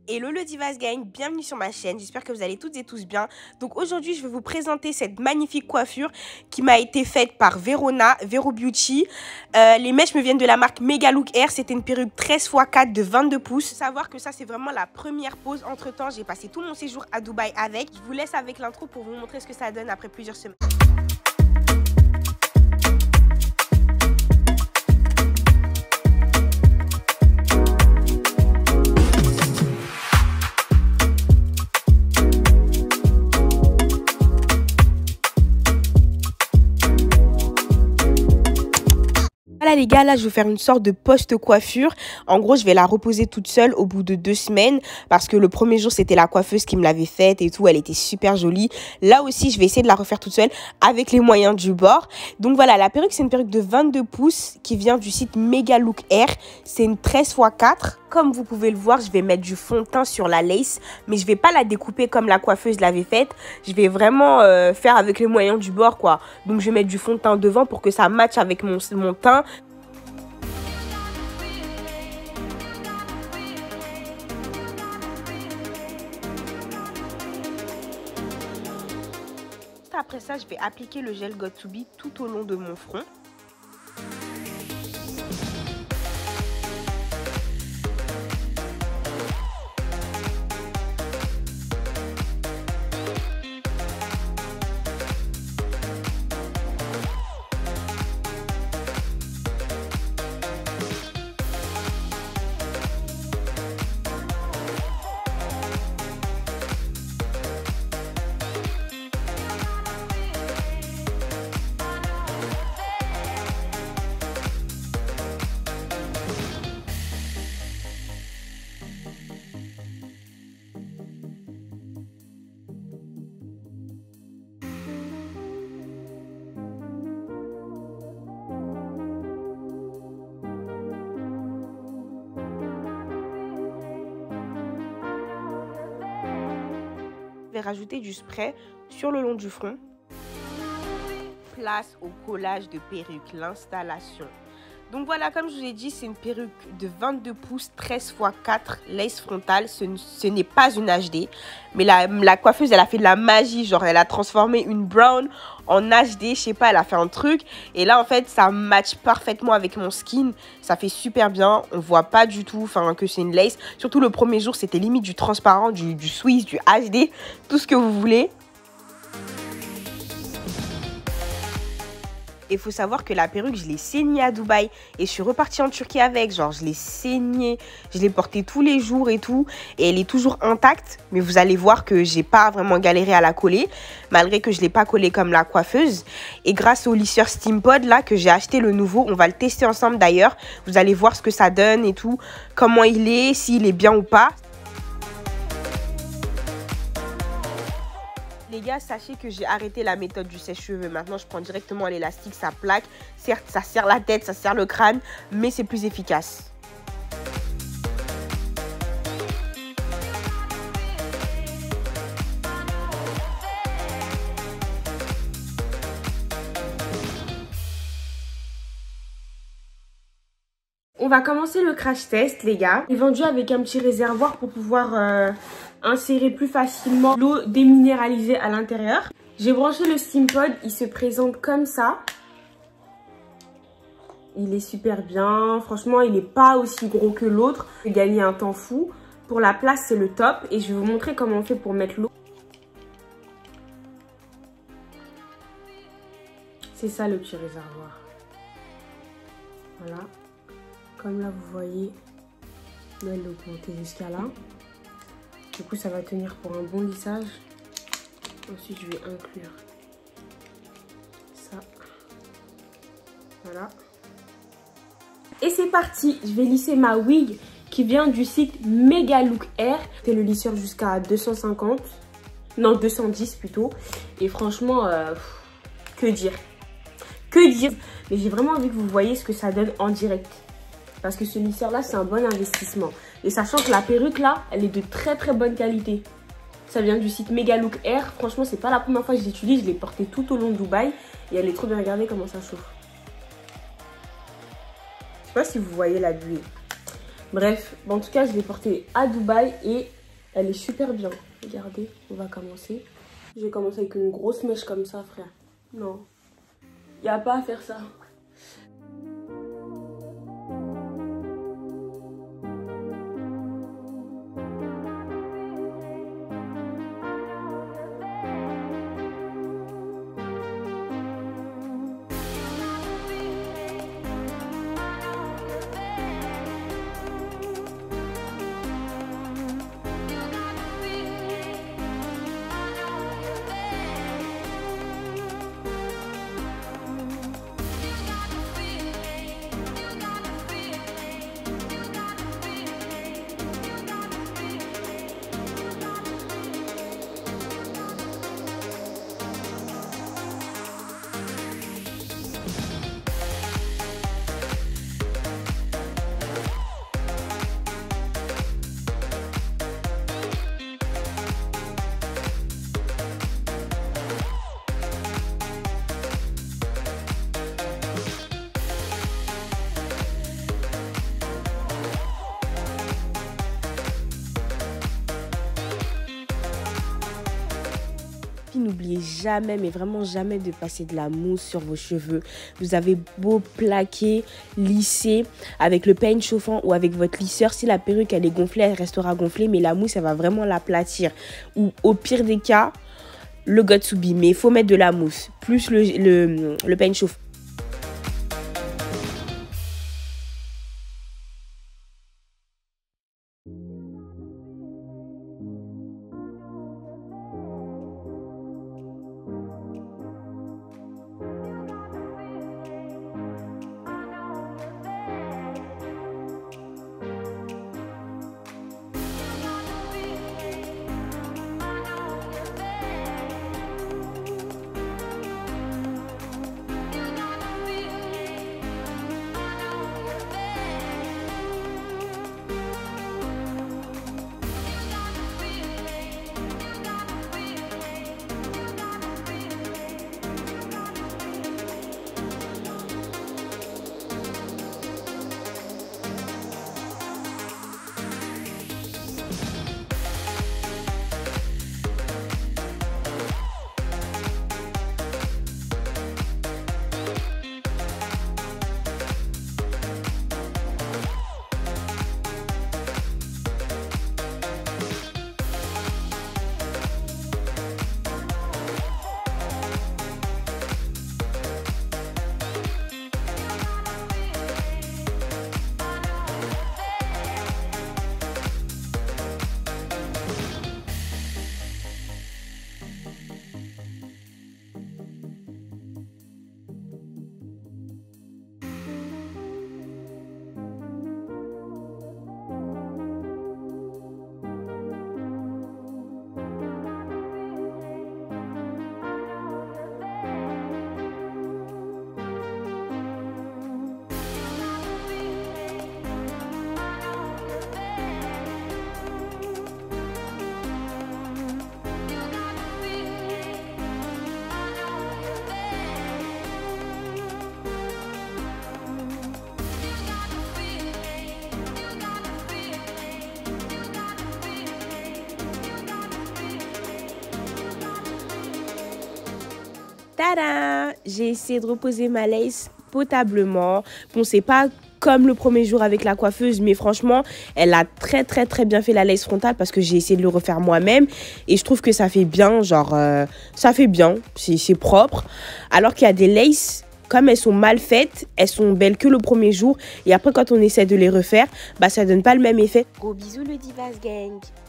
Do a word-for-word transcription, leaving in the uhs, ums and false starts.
Hello le Divas Gang, bienvenue sur ma chaîne, j'espère que vous allez toutes et tous bien. Donc aujourd'hui je vais vous présenter cette magnifique coiffure qui m'a été faite par Verona, Vero Beauty. Euh, les mèches me viennent de la marque Mega Look Air, c'était une perruque treize fois quatre de vingt-deux pouces. Faut savoir que ça c'est vraiment la première pause, entre temps j'ai passé tout mon séjour à Dubaï avec. Je vous laisse avec l'intro pour vous montrer ce que ça donne après plusieurs semaines. Voilà les gars, là je vais faire une sorte de post-coiffure. En gros je vais la reposer toute seule au bout de deux semaines parce que le premier jour c'était la coiffeuse qui me l'avait faite et tout, elle était super jolie. Là aussi je vais essayer de la refaire toute seule avec les moyens du bord. Donc voilà, la perruque c'est une perruque de vingt-deux pouces qui vient du site Mega Look Air. C'est une treize fois quatre. Comme vous pouvez le voir, je vais mettre du fond de teint sur la lace, mais je vais pas la découper comme la coiffeuse l'avait faite. Je vais vraiment euh, faire avec les moyens du bord quoi. Donc je vais mettre du fond de teint devant pour que ça matche avec mon, mon teint. Après ça, je vais appliquer le gel Got to Be tout au long de mon front. Je vais rajouter du spray sur le long du front. Place au collage de perruque, l'installation. Donc voilà, comme je vous ai dit, c'est une perruque de vingt-deux pouces, treize fois quatre, lace frontale. Ce, ce n'est pas une H D, mais la, la coiffeuse, elle a fait de la magie. Genre, elle a transformé une brown en H D, je sais pas, elle a fait un truc. Et là, en fait, ça match parfaitement avec mon skin. Ça fait super bien. On voit pas du tout enfin, que c'est une lace. Surtout le premier jour, c'était limite du transparent, du, du Swiss, du H D, tout ce que vous voulez. Et il faut savoir que la perruque, je l'ai saignée à Dubaï et je suis repartie en Turquie avec. Genre, je l'ai saignée, je l'ai portée tous les jours et tout. Et elle est toujours intacte. Mais vous allez voir que j'ai pas vraiment galéré à la coller. Malgré que je l'ai pas collée comme la coiffeuse. Et grâce au lisseur Steampod, là, que j'ai acheté le nouveau, on va le tester ensemble d'ailleurs. Vous allez voir ce que ça donne et tout. Comment il est, s'il est bien ou pas. Les gars, sachez que j'ai arrêté la méthode du sèche-cheveux. Maintenant, je prends directement l'élastique, ça plaque. Certes, ça serre la tête, ça serre le crâne, mais c'est plus efficace. On va commencer le crash test, les gars. Il est vendu avec un petit réservoir pour pouvoir euh, insérer plus facilement l'eau déminéralisée à l'intérieur. J'ai branché le Steampod, il se présente comme ça. Il est super bien. Franchement, il n'est pas aussi gros que l'autre. J'ai gagné un temps fou. Pour la place, c'est le top. Et je vais vous montrer comment on fait pour mettre l'eau. C'est ça le petit réservoir. Voilà. Comme là, vous voyez, là, elle est augmentée jusqu'à là. Du coup, ça va tenir pour un bon lissage. Ensuite, je vais inclure ça. Voilà. Et c'est parti. Je vais lisser ma wig qui vient du site Mega Look Air. C'est le lisseur jusqu'à deux cent cinquante. Non, deux cent dix plutôt. Et franchement, euh, que dire Que dire Mais j'ai vraiment envie que vous voyez ce que ça donne en direct. Parce que ce lisseur là c'est un bon investissement. Et sachant que la perruque là elle est de très très bonne qualité. Ça vient du site Mega Look Air. Franchement c'est pas la première fois que je l'utilise. Je l'ai portée tout au long de Dubaï. Et elle est trop bien. Regardez comment ça chauffe. Je sais pas si vous voyez la buée. Bref, en tout cas je l'ai portée à Dubaï. Et Elle est super bien. Regardez, on va commencer. Je vais commencer avec une grosse mèche comme ça, frère. Non, il n'y a pas à faire ça. N'oubliez jamais, mais vraiment jamais, de passer de la mousse sur vos cheveux. Vous avez beau plaquer, lisser avec le peigne chauffant ou avec votre lisseur. Si la perruque elle est gonflée, elle restera gonflée, mais la mousse elle va vraiment l'aplatir. Ou au pire des cas, le Got2b. Mais il faut mettre de la mousse plus le, le, le peigne chauffant. Tada! J'ai essayé de reposer ma lace potablement. Bon, c'est pas comme le premier jour avec la coiffeuse, mais franchement, elle a très très très bien fait la lace frontale parce que j'ai essayé de le refaire moi-même et je trouve que ça fait bien, genre, euh, ça fait bien, c'est propre. Alors qu'il y a des laces, comme elles sont mal faites, elles sont belles que le premier jour et après quand on essaie de les refaire, bah ça donne pas le même effet. Gros bisous le Divas Gang!